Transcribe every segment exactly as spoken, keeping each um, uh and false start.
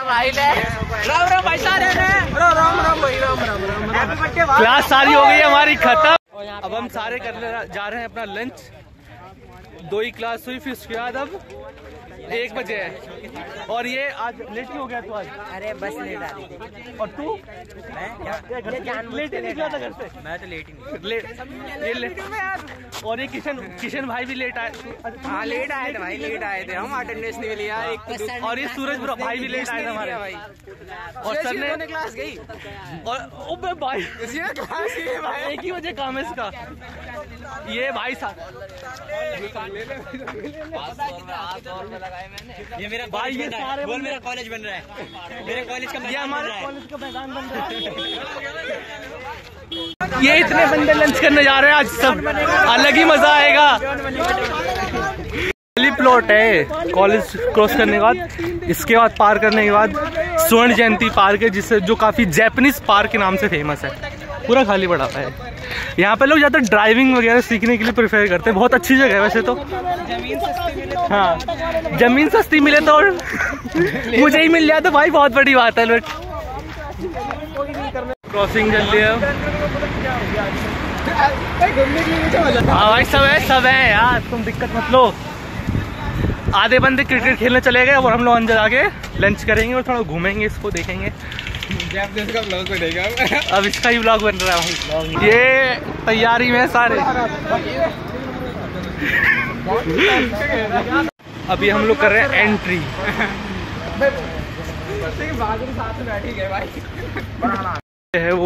राम राम भाई सारे राम राम भाई राम राम राम। क्लास सारी हो गई है हमारी खत्म। अब हम सारे करने जा रहे हैं अपना लंच। दो ही क्लास हुई, फिर उसके बाद अब एक बजे है। और ये आज लेट ही हो गया तू आज? अरे बस लेट आ रही थी। और तू? लेट ही निकला था घर से? मैं तो लेट ही नहीं। लेट ये लेट। और ये किशन किशन भाई भी लेट आए। हाँ लेट आए थे भाई, लेट आए थे हम अटेंडेंस नहीं लिया एक। और ये सूरज ब्रो भाई भी लेट आए थे हमारे भाई। और सर ने क्लास गई और ओबे भाई क्लास गई भाई, एक ही बजे काम है इसका। ये भाई साहब ये मेरा भाई ये सारे बोल मेरा कॉलेज बन रहा है, मेरे कॉलेज का ये हमारे कॉलेज का मैदान बन रहा है। ये इतने बंदे लंच करने जा रहे हैं आज, सब अलग ही मजा आएगा। पहली प्लॉट है कॉलेज क्रॉस करने के बाद, इसके बाद पार करने के बाद स्वर्ण जयंती पार्क है, जिससे जो काफी जैपनीज पार्क के नाम से फेमस है। पूरा खाली पड़ा हुआ है। यहाँ पे लोग ज्यादा ड्राइविंग वगैरह सीखने के लिए प्रेफर करते हैं। बहुत अच्छी जगह है वैसे तो। जमीन सस्ती मिले, हाँ जमीन सस्ती मिले तो मुझे ही मिल जाए तो भाई बहुत बड़ी बात है। बट क्रॉसिंग चल रही है। हाँ भाई सब है सब है यार, तुम दिक्कत मत लो। आधे बंदे क्रिकेट खेलने चले गए और हम लोग अंदर आके लंच करेंगे और थोड़ा घूमेंगे, इसको देखेंगे। का ब्लॉग बनेगा अब इसका ही ब्लॉग बन रहा है। ये तैयारी में सारे। अभी हम लोग कर रहे हैं एंट्री। है वो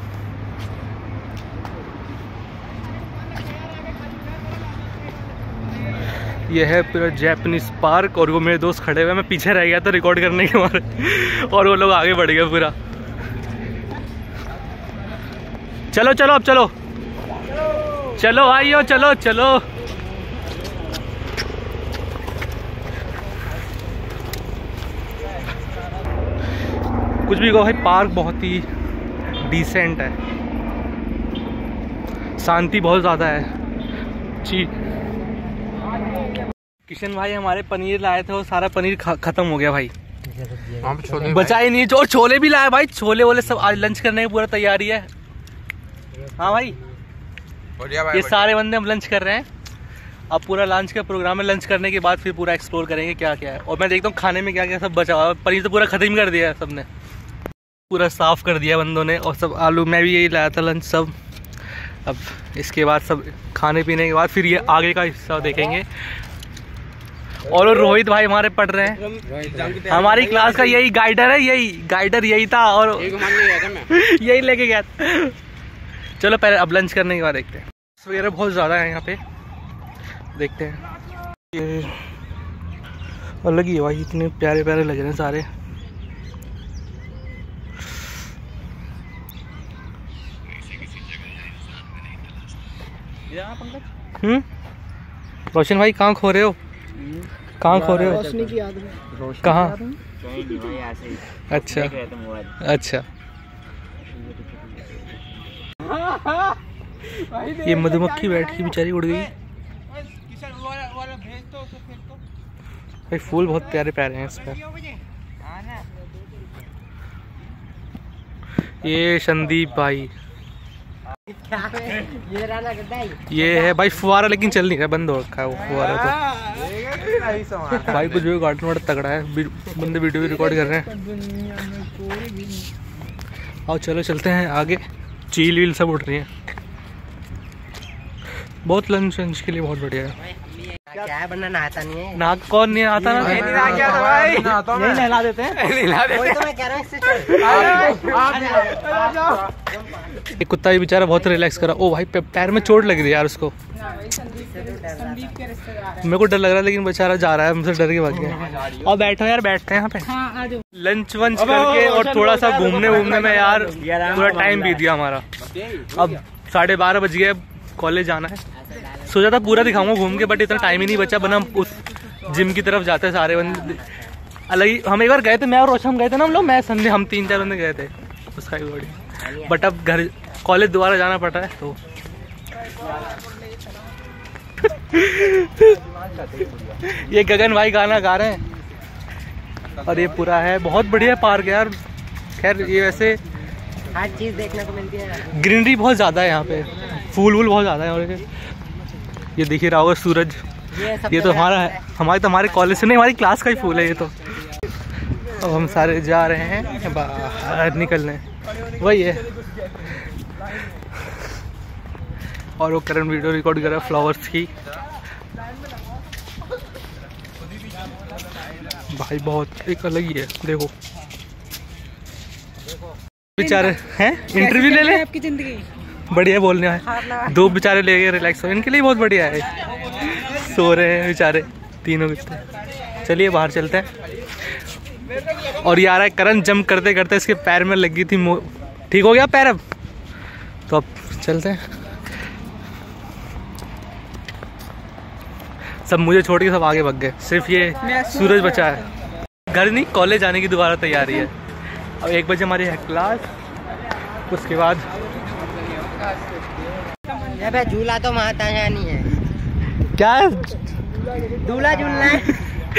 ये है पूरा जैपनीज पार्क। और वो मेरे दोस्त खड़े हुए, मैं पीछे रह गया था रिकॉर्ड करने के मारे और वो लोग आगे बढ़ गए पूरा। चलो चलो अब चलो चलो भाइयों चलो चलो। कुछ भी कहो भाई, पार्क बहुत ही डिसेंट है, शांति बहुत ज़्यादा है। जी किशन भाई हमारे पनीर लाए थे, वो सारा पनीर खत्म हो गया भाई, बचा ही नहीं। और छोले भी लाए भाई, छोले वोले सब। आज लंच करने की पूरा तैयारी है। हाँ भाई, भाई ये सारे बंदे हम लंच कर रहे हैं। अब पूरा लंच का प्रोग्राम है। लंच करने के बाद फिर पूरा एक्सप्लोर करेंगे क्या क्या है। और मैं देखता हूँ खाने में क्या क्या सब बचा हुआ। पनीर तो पूरा खत्म कर दिया है सबने, पूरा साफ कर दिया बंदों ने। और सब आलू, मैं भी यही लाया था लंच सब। अब इसके बाद सब खाने पीने के बाद फिर ये आगे का हिस्सा देखेंगे। और रोहित भाई हमारे पढ़ रहे हैं, हमारी क्लास का यही गाइडर है, यही गाइडर यही था और यही लेके गया था। चलो पहले अब लंच करने के बाद देखते हैं। वगैरह बहुत ज़्यादा है यहाँ पे, देखते हैं। ये अलग ही है भाई, इतने प्यारे प्यारे लग रहे हैं सारे। हम्म रोशन भाई कहाँ खो रहे हो? कहाँ खो रहे हो? रोशनी की याद में। कहाँ? अच्छा अच्छा। ये मधुमक्खी बैठ के बेचारी उड़ गई। भाई फूल बहुत प्यारे प्यारे हैं इस पर। ये संदीप भाई, ये है भाई फुवारा, लेकिन चल नहीं रहा, बंद हो रखा है वो फुवारा तो। भाई कुछ भी कार्टून बड़ा तगड़ा है, बंदे वीडियो भी रिकॉर्ड कर रहे हैं। आओ चलो चलते हैं आगे। चील वील सब उठ रही है। बहुत लंच वंच के लिए बहुत बढ़िया है। क्या है बनना, नहाता नहीं है। नाक कौन नहीं आता ना? नहीं नहा क्या था भाई, यही नहला देते हैं। नहला देते हैं। तो मैं कह रहा हूं इससे एक कुत्ता भी बेचारा बहुत रिलैक्स करा। ओ भाई पैर में चोट लग रही है यार उसको। मेरे को डर लग रहा है, लेकिन बेचारा जा रहा है, हमसे डर के भाग गया। और बैठो यार, बैठते हैं यहाँ पे। लंच वंच करके और थोड़ा सा घूमने वूमने में यार पूरा टाइम बीत गया हमारा। अब साढ़े बारह बज गए, कॉलेज जाना है। सोचा था पूरा दिखाऊंगा घूम के, बट इतना टाइम ही नहीं बचा। बना उस जिम की तरफ जाते सारे बंदे अलग ही। हम एक बार गए थे, मैं और रोशन गए थे ना हम लोग, मैं संडे हम तीन चार बंदे गए थे उसका ही बॉडी। बट अब घर कॉलेज दोबारा जाना पड़ रहा है तो ये गगन भाई गाना गा रहे हैं। और ये पूरा है, बहुत बढ़िया पार्क है यार। खैर ये वैसे हर चीज देखने को मिलती है, ग्रीनरी बहुत ज़्यादा है यहाँ पे, फूल वूल बहुत ज़्यादा है। और ये देखिए रहा होगा सूरज, ये, ये तो हमारा है, हमारे तो हमारे कॉलेज से नहीं, हमारी क्लास का ही फूल है ये तो। अब हम सारे जा रहे हैं बाहर निकलने, वही है। और वो करण वीडियो रिकॉर्ड कर रहा है फ्लावर्स की। भाई बहुत एक अलग ही है, देखो बेचारे हैं, इंटरव्यू ले ले आपकी जिंदगी बढ़िया बोलने है, दो बेचारे ले गए रिलैक्स हो, इनके लिए बहुत बढ़िया है। सो रहे हैं बेचारे तीनों कितने। चलिए बाहर चलते हैं। और यार है करण जंप करते करते इसके पैर में लगी थी, ठीक हो गया पैर अब, तो अब चलते हैं। सब मुझे छोड़ के सब आगे भाग गए, सिर्फ ये सूरज बचा है। घर नहीं, कॉलेज जाने की दोबारा तैयारी है। अब एक बजे हमारी है क्लास, उसके बाद झूला तो माता नहीं है, क्या है झूला झूलना है।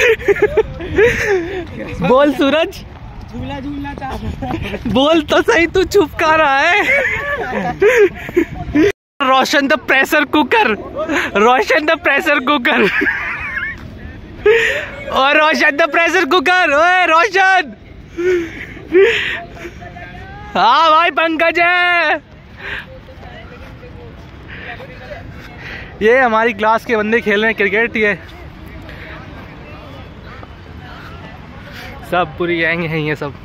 बोल सूरज, झूला झूलना चाहता, बोल तो सही, तू चुप का रहा है। Roshan the pressure cooker, Roshan the pressure cooker, और रोशन द प्रेशर कुकर, ओए रोशन। हाँ भाई पंकज है, ये हमारी क्लास के बंदे खेल रहे हैं क्रिकेट। ये सब पूरी गैंग है ये सब।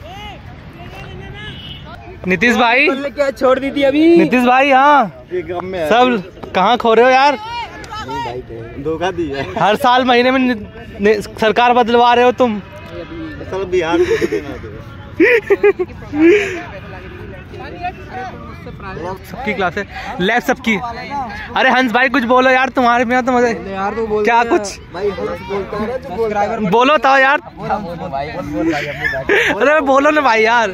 नीतीश भाई क्या छोड़ दी थी अभी? नीतीश भाई हाँ, सब कहाँ खो रहे हो यार? धोखा दिया हर साल महीने में नि, नि, सरकार बदलवा रहे हो तुम। असल बिहार को देना दे। सबकी क्लास है, लैब सबकी। अरे हंस भाई कुछ बोलो यार, तुम्हारे में तो मजा यार तो बोल क्या कुछ भाई बोलता है ना, जो बोल बोलो तो यार। भाई बोल भाई अरे बोलो ना भाई यार।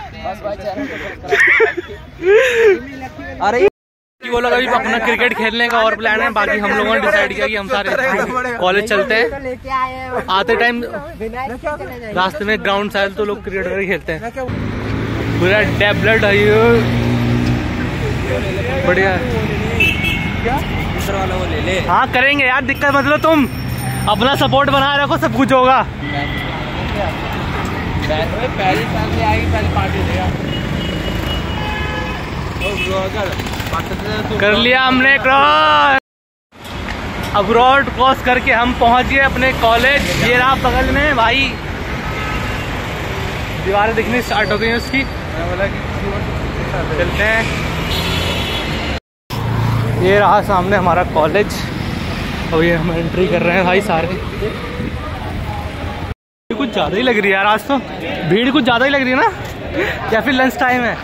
अरे वो लोग अभी अपना क्रिकेट खेलने का और प्लान है, बाकी हम लोगों ने डिसाइड किया कि हम सारे कॉलेज चलते हैं। लेके आए हैं, आते टाइम चले जाएंगे। रास्ते में ग्राउंड साइड तो लोग क्रिकेट वगैरह खेलते हैं। पूरा टैबलेट है ये, बढ़िया वाला वो ले ले। हाँ करेंगे यार, दिक्कत मत लो तुम, अपना सपोर्ट बनाए रखो, सब कुछ होगा। पहली साल से आएगी, पहली पार्टी देगा। कर लिया हमने क्रॉस। अब रोड क्रॉस करके हम पहुंच गए अपने कॉलेज। ये रहा बगल में भाई, दीवारें दिखनी स्टार्ट हो गई हैं उसकी। चलते हैं, ये रहा सामने हमारा कॉलेज। और ये हम एंट्री कर रहे हैं भाई सारे। कुछ ज़्यादा ही लग रही है यार आज तो, भीड़ कुछ ज़्यादा ही लग रही है ना, या फिर लंच टाइम है?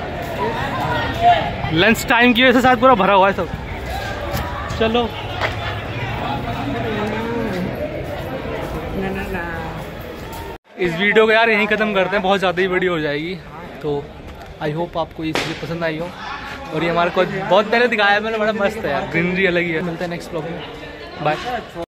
लंच टाइम की वजह से शायद पूरा भरा हुआ है सब। चलो इस वीडियो को यार यहीं ख़त्म करते हैं, बहुत ज़्यादा ही वीडियो हो जाएगी। तो आई होप आपको ये चीज़ें पसंद आई हो। और ये हमारे को बहुत पहले दिखाया है मैंने, बड़ा मस्त है यार, ग्रीनरी अलग ही है। मिलते हैं नेक्स्ट ब्लॉग में, बाय।